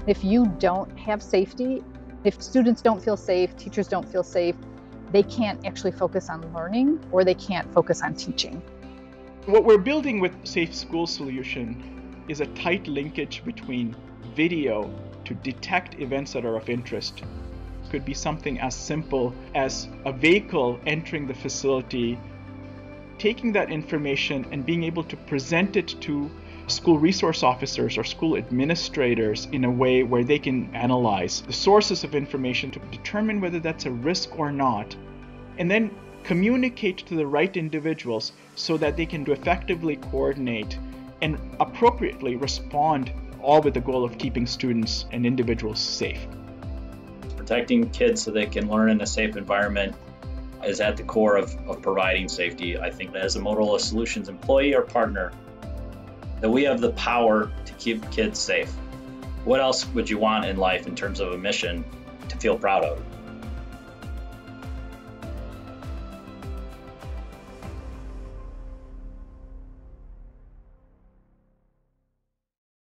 If you don't have safety, if students don't feel safe, teachers don't feel safe, they can't actually focus on learning or they can't focus on teaching. What we're building with Safe School Solution is a tight linkage between video to detect events that are of interest. It could be something as simple as a vehicle entering the facility, taking that information and being able to present it to school resource officers or school administrators in a way where they can analyze the sources of information to determine whether that's a risk or not, and then communicate to the right individuals so that they can effectively coordinate and appropriately respond, all with the goal of keeping students and individuals safe. Protecting kids so they can learn in a safe environment is at the core of providing safety. I think as a Motorola Solutions employee or partner, that we have the power to keep kids safe. What else would you want in life in terms of a mission to feel proud of?